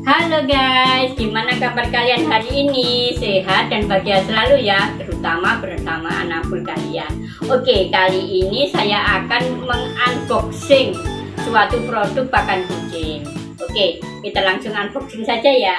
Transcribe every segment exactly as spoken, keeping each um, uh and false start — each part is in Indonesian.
Halo guys, gimana kabar kalian hari ini? Sehat dan bahagia selalu ya, terutama bersama anak full kalian. Oke, kali ini saya akan mengunboxing suatu produk pakan kucing. Oke, kita langsung unboxing saja ya.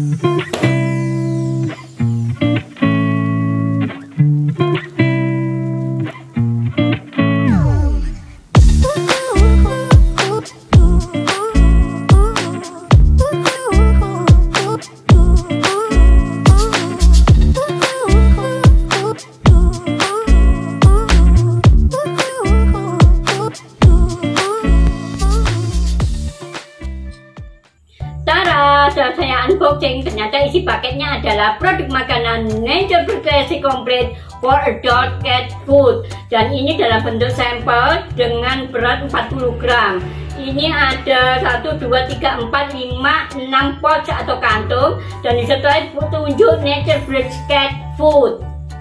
Setelah saya unboxing, ternyata isi paketnya adalah produk makanan Nature Fruit Classic Complete for Adult Cat Food, dan ini dalam bentuk sampel dengan berat empat puluh gram. Ini ada satu, dua, tiga, empat, lima, enam pouch atau kantung, dan disertai petunjuk Nature Fruit Cat Food.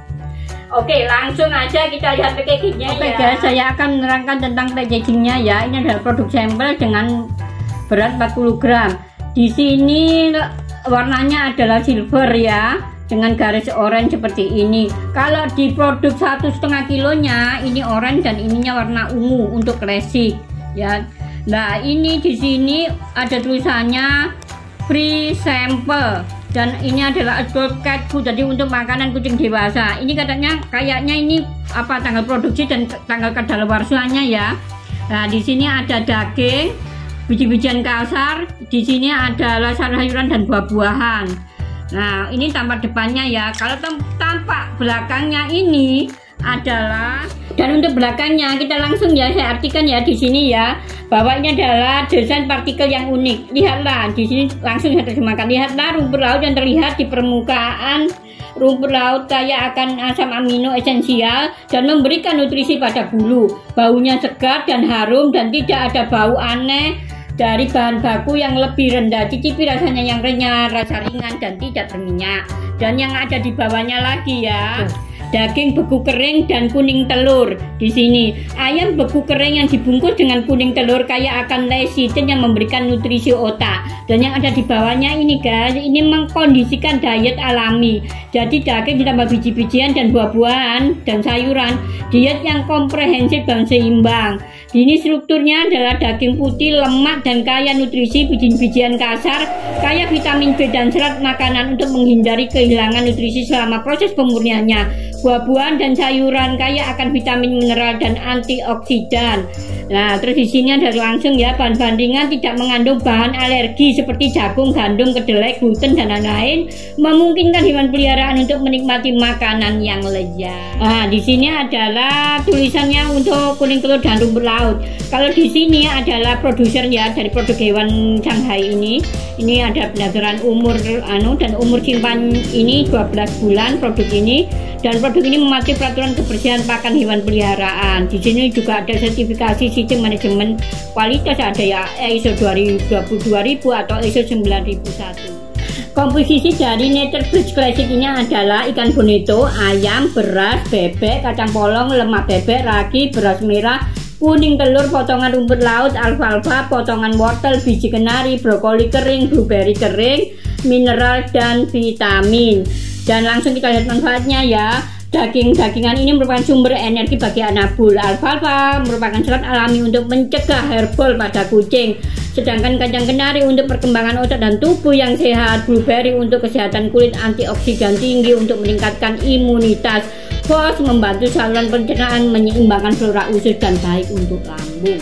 Oke, langsung aja kita lihat packagingnya. Oke ya guys, saya akan menerangkan tentang packagingnya ya. Ini adalah produk sampel dengan berat empat puluh gram. Di sini warnanya adalah silver ya, dengan garis orange seperti ini. Kalau di produk satu setengah kilonya ini orange dan ininya warna ungu untuk classic ya. Nah ini di sini ada tulisannya free sample, dan ini adalah adult cat food, jadi untuk makanan kucing dewasa. Ini katanya kayaknya ini apa tanggal produksi dan tanggal kadaluarsanya ya. Nah di sini ada daging, biji-bijian kasar, di sini adalah sayur-sayuran dan buah-buahan. Nah, ini tampak depannya ya. Kalau tampak belakangnya ini adalah, dan untuk belakangnya kita langsung ya saya artikan ya di sini ya, bahwa ini adalah desain partikel yang unik. Lihatlah di sini langsung saya terjemahkan. Lihatlah rumput laut yang terlihat di permukaan rumput laut kaya akan asam amino esensial dan memberikan nutrisi pada bulu. Baunya segar dan harum dan tidak ada bau aneh dari bahan baku yang lebih rendah. Cicipi rasanya yang renyah, rasa ringan dan tidak berminyak. Dan yang ada di bawahnya lagi ya, daging beku kering dan kuning telur. Di sini ayam beku kering yang dibungkus dengan kuning telur kaya akan lecithin yang memberikan nutrisi otak. Dan yang ada di bawahnya ini guys, ini mengkondisikan diet alami. Jadi daging ditambah biji-bijian dan buah-buahan dan sayuran, diet yang komprehensif dan seimbang. Ini strukturnya adalah daging putih, lemak dan kaya nutrisi, biji-bijian kasar, kaya vitamin B dan serat makanan untuk menghindari kehilangan nutrisi selama proses pemurniannya. Buah-buahan dan sayuran kaya akan vitamin mineral dan antioksidan. Nah, terus di sini ada langsung ya bahan bandingan, tidak mengandung bahan alergi seperti jagung, gandum, kedelai, gluten dan lain-lain, memungkinkan hewan peliharaan untuk menikmati makanan yang lezat. Nah, di sini adalah tulisannya untuk kuning telur dan rumput laut. Kalau di sini adalah produser ya dari produk hewan Shanghai ini. Ini ada pendaftaran umur anu dan umur simpan ini dua belas bulan produk ini, dan produk ini mematuhi peraturan kebersihan pakan hewan peliharaan. Di sini juga ada sertifikasi sistem manajemen kualitas, ada ya I S O dua puluh dua ribu atau I S O sembilan ribu satu. Komposisi dari Nature Fruit Classic ini adalah ikan bonito, ayam, beras, bebek, kacang polong, lemak bebek, ragi, beras merah, kuning telur, potongan rumput laut, alfalfa, potongan wortel, biji kenari, brokoli kering, blueberry kering, mineral dan vitamin. Dan langsung kita lihat manfaatnya ya. Daging-dagingan ini merupakan sumber energi bagi anabul. Alfalfa merupakan serat alami untuk mencegah herbal pada kucing. Sedangkan kacang kenari untuk perkembangan otak dan tubuh yang sehat. Blueberry untuk kesehatan kulit, antioksidan tinggi untuk meningkatkan imunitas. Fos membantu saluran pencernaan, menyeimbangkan flora usus dan baik untuk lambung.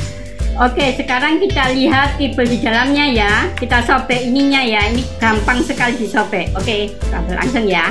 Oke, sekarang kita lihat kibel di dalamnya ya. Kita sobek ininya ya. Ini gampang sekali disobek. Oke, kita langsung ya.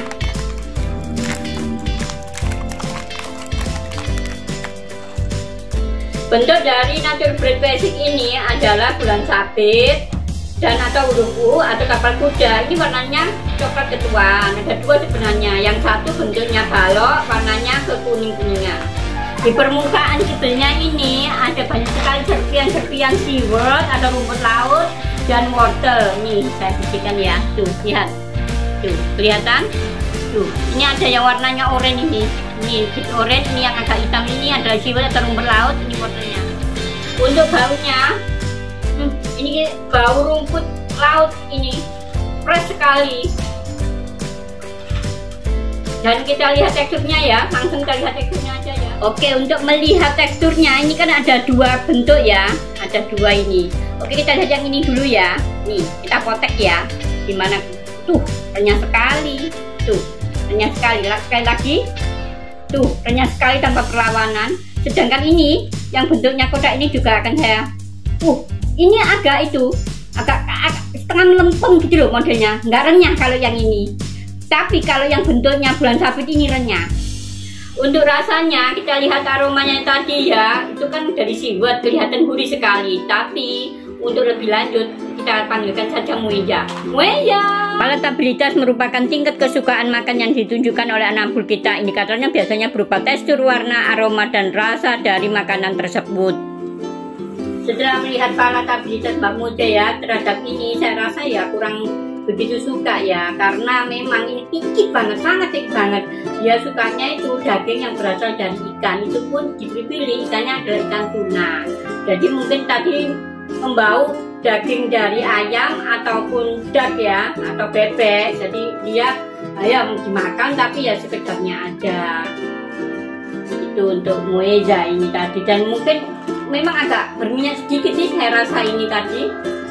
Bentuk dari Nature Fruit Classic ini adalah bulan sabit dan atau huruf U atau kapal kuda. Ini warnanya coklat ketuaan. Ada dua sebenarnya. Yang satu bentuknya balok, warnanya kekuning-kuningan. Di permukaan kibelnya ini ada banyak sekali serpian-serpian seaweed atau rumput laut dan wortel. Nih saya buktikan ya. Tuh lihat, tuh kelihatan. Tuh ini ada yang warnanya oranye ini. Ini orange, ini yang agak hitam ini adalah seaweed atau rumput laut. Ini wortelnya. Untuk baunya, hmm, ini bau rumput laut ini fresh sekali. Dan kita lihat teksturnya ya, langsung kita lihat teksturnya aja ya. Oke, untuk melihat teksturnya ini kan ada dua bentuk ya, ada dua ini. Oke, kita lihat yang ini dulu ya. Nih, kita potek ya. Gimana? Tuh, renyah sekali. Tuh, renyah sekali. Sekali lagi. Tuh, renyah sekali tanpa perlawanan. Sedangkan ini yang bentuknya kotak ini juga akan saya uh ini agak itu agak, agak setengah melempem gitu loh modelnya, nggak renyah kalau yang ini. Tapi kalau yang bentuknya bulan sabit ini renyah. Untuk rasanya kita lihat aromanya tadi ya, itu kan dari siwet kelihatan gurih sekali. Tapi untuk lebih lanjut kita panggilkan saja Mueja. Mueja. Palatabilitas merupakan tingkat kesukaan makan yang ditunjukkan oleh anabul kita. Indikatornya biasanya berupa tekstur, warna, aroma, dan rasa dari makanan tersebut. Setelah melihat palatabilitas Mbak Mueja ya terhadap ini, saya rasa ya kurang begitu suka ya, karena memang ini picky banget, sangat picky banget. Dia sukanya itu daging yang berasal dari ikan, itu pun dipilih ikannya adalah ikan tuna. Jadi mungkin tadi membau daging dari ayam ataupun duck ya, atau bebek. Jadi dia ayam dimakan tapi ya sekedarnya aja. Itu untuk Mueja ini tadi, dan mungkin memang agak berminyak sedikit sih saya rasa ini tadi.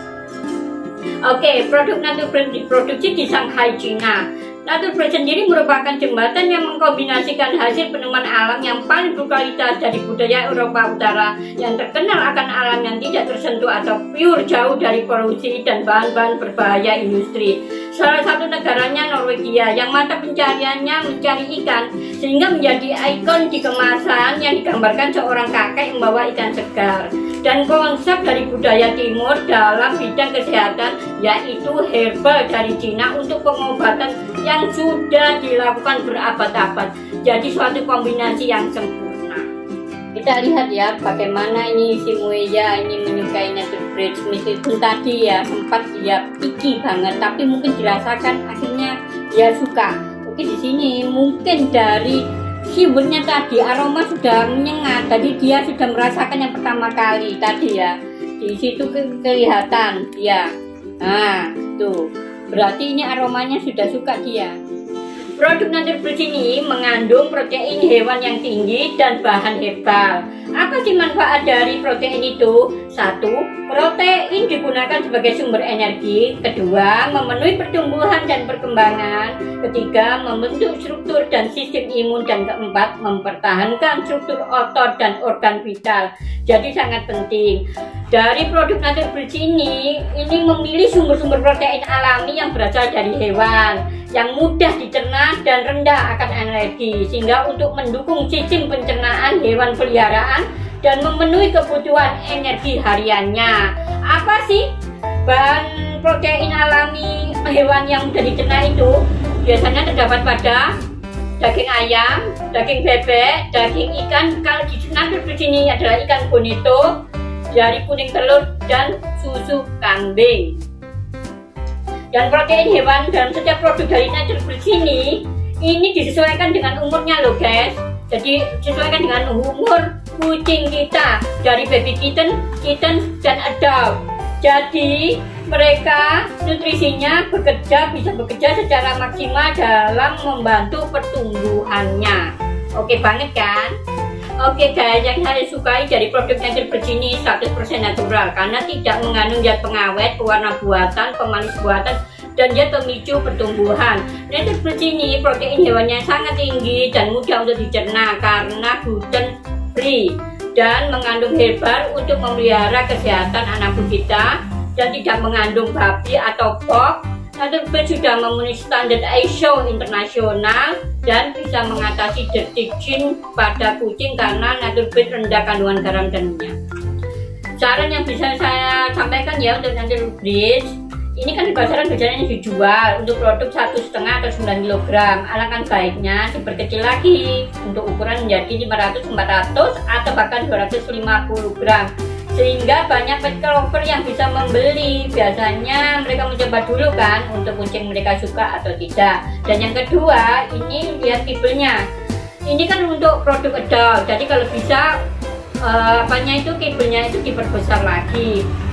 Oke, produk Naturebrand diproduksi di Shanghai, China. Naturebrand sendiri merupakan jembatan yang mengkombinasikan hasil penemuan alam yang paling berkualitas dari budaya Eropa Utara yang terkenal akan alam yang tidak tersentuh atau pure, jauh dari polusi dan bahan-bahan berbahaya industri. Salah satu negaranya Norwegia yang mata pencariannya mencari ikan, sehingga menjadi ikon di kemasan yang digambarkan seorang kakek membawa ikan segar. Dan konsep dari budaya timur dalam bidang kesehatan yaitu herbal dari Cina untuk pengobatan yang sudah dilakukan berabad-abad. Jadi suatu kombinasi yang sempurna. Kita lihat ya bagaimana ini si Mueja ini menyukai Naturebrand. Meskipun tadi ya sempat dia picky banget, tapi mungkin dirasakan akhirnya dia suka. Oke, di sini mungkin dari siwetnya tadi aroma sudah menyengat, tadi dia sudah merasakan yang pertama kali tadi ya, di situ ke kelihatan ya. Nah tuh berarti ini aromanya sudah suka dia. Produk Naturebrand ini mengandung protein hewan yang tinggi dan bahan herbal. Apa sih manfaat dari protein itu? Satu, protein digunakan sebagai sumber energi. Kedua, memenuhi pertumbuhan dan perkembangan. Ketiga, membentuk struktur dan sistem imun. Dan keempat, mempertahankan struktur otot dan organ vital. Jadi sangat penting. Dari produk Naturebrand ini, ini memilih sumber-sumber protein alami yang berasal dari hewan, yang mudah dicerna dan rendah akan energi, sehingga untuk mendukung sistem pencernaan hewan peliharaan dan memenuhi kebutuhan energi hariannya. Apa sih bahan protein alami hewan yang mudah dicerna itu? Biasanya terdapat pada daging ayam, daging bebek, daging ikan. Kalau di Naturebrand ini adalah ikan bonito, dari kuning telur, dan susu kambing. Dan protein hewan dalam setiap produk dari Naturebrand ini ini disesuaikan dengan umurnya loh guys. Jadi disesuaikan dengan umur kucing kita, dari baby kitten, kitten, dan adult. Jadi mereka nutrisinya bekerja bisa bekerja secara maksimal dalam membantu pertumbuhannya. Oke banget kan? Oke guys, yang saya sukai dari produk Naturebrand ini seratus persen natural, karena tidak mengandung zat pengawet, pewarna buatan, pemanis buatan, dan zat pemicu pertumbuhan. Naturebrand ini protein hewannya sangat tinggi dan mudah untuk dicerna karena gluten free dan mengandung herbal untuk memelihara kesehatan anak kita, dan tidak mengandung babi atau pork. Naturebrand sudah memenuhi standar I S O internasional dan bisa mengatasi dirty skin pada kucing karena Naturebrand rendah kandungan garam dan minyak. Saran yang bisa saya sampaikan ya untuk Naturebrand, ini kan di pasaran biasanya dijual untuk produk satu setengah atau sembilan kilogram. Alangkah baiknya diperkecil lagi untuk ukuran menjadi lima ratus sampai empat ratus atau bahkan dua ratus lima puluh gram, sehingga banyak pet lover yang bisa membeli. Biasanya mereka mencoba dulu kan untuk kucing mereka suka atau tidak. Dan yang kedua, ini lihat kibelnya. Ini kan untuk produk adult, jadi kalau bisa uh, apanya itu kibelnya itu diperbesar lagi.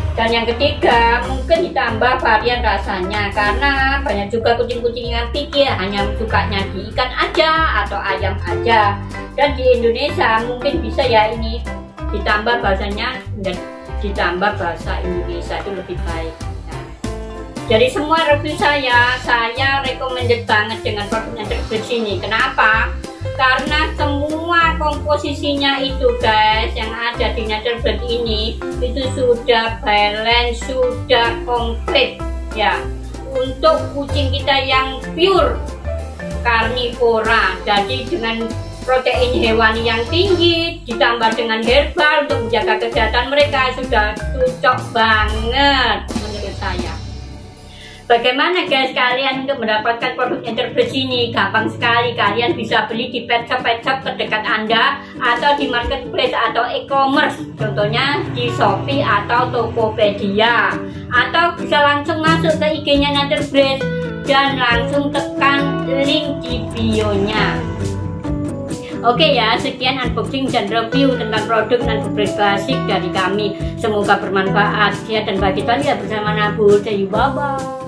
Dan yang ketiga, mungkin ditambah varian rasanya, karena banyak juga kucing-kucing yang pikir hanya sukanya di ikan aja atau ayam aja. Dan di Indonesia mungkin bisa ya ini ditambah bahasanya dan ditambah bahasa Indonesia itu lebih baik. Nah, dari semua review saya, saya recommended banget dengan produk Naturebird ini. Kenapa? Karena semua komposisinya itu guys yang ada di Naturebird ini itu sudah balance, sudah komplit ya, untuk kucing kita yang pure karnivora. Jadi dengan protein hewani yang tinggi ditambah dengan herbal untuk menjaga kesehatan mereka, sudah cocok banget menurut saya. Bagaimana guys kalian untuk mendapatkan produk Naturebird ini? Gampang sekali, kalian bisa beli di pet shop pet shop terdekat Anda atau di marketplace atau e-commerce, contohnya di Shopee atau Tokopedia, atau bisa langsung masuk ke I G-nya Naturebird dan langsung tekan link di bio-nya. Oke ya, sekian unboxing dan review tentang produk Naturebird Classic dari kami. Semoga bermanfaat. Sehat dan bahagia bersama Nabul. Bye bye.